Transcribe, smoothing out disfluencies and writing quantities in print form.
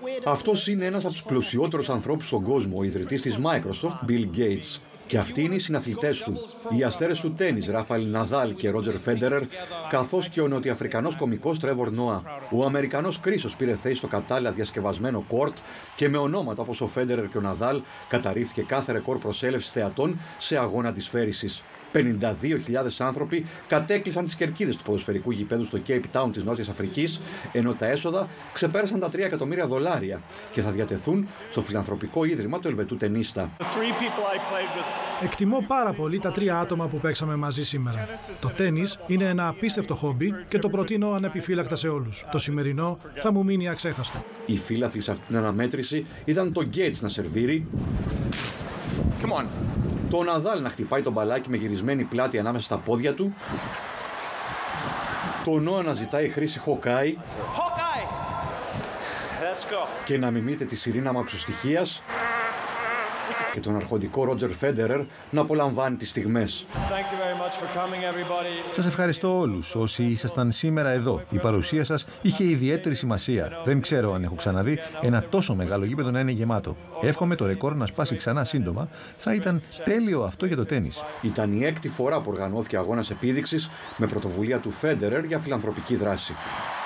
Αυτός είναι ένας από τους πλουσιότερους ανθρώπους στον κόσμο, ο ιδρυτής της Microsoft, Bill Gates. Και αυτοί είναι οι συναθλητές του. Οι αστέρες του τένις, Ράφαελ Ναδάλ και Ρότζερ Φέντερερ, καθώς και ο νοτιοαφρικανός κωμικός Τρέβορ Νόα. Ο Αμερικανός Κρίσος πήρε θέση στο κατάλληλα διασκευασμένο κόρτ και με ονόματα όπως ο Φέντερερ και ο Ναδάλ καταρρίφθηκε κάθε ρεκόρ προσέλευσης θεατών σε αγώνα της φέρησης. 52.000 άνθρωποι κατέκλυσαν τις κερκίδες του ποδοσφαιρικού γηπέδου στο Cape Town της Νότιας Αφρικής, ενώ τα έσοδα ξεπέρασαν τα $3 εκατομμύρια και θα διατεθούν στο φιλανθρωπικό ίδρυμα του Ελβετού τενίστα. Εκτιμώ πάρα πολύ τα 3 άτομα που παίξαμε μαζί σήμερα. Το τένις είναι ένα απίστευτο χόμπι και το προτείνω ανεπιφύλακτα σε όλους. Το σημερινό θα μου μείνει αξέχαστο. Οι φύλαθλοι σε αυτήν την αναμέτρηση είδαν τον Gates να σερβίρει, τον Ναδάλ να χτυπάει τον μπαλάκι με γυρισμένη πλάτη ανάμεσα στα πόδια του, τον Νόα να ζητάει χρήση Hawkeye και να μιμείται τη σιρήνα μαξοστοιχείας και τον αρχοντικό Ρότζερ Φέντερερ να απολαμβάνει τις στιγμές. Σας ευχαριστώ όλους όσοι ήσασταν σήμερα εδώ. Η παρουσία σας είχε ιδιαίτερη σημασία. Δεν ξέρω αν έχω ξαναδεί ένα τόσο μεγάλο γήπεδο να είναι γεμάτο. Εύχομαι το ρεκόρ να σπάσει ξανά σύντομα. Θα ήταν τέλειο αυτό για το τένις. Ήταν η 6η φορά που οργανώθηκε αγώνας επίδειξης με πρωτοβουλία του Φέντερερ για φιλανθρωπική δράση.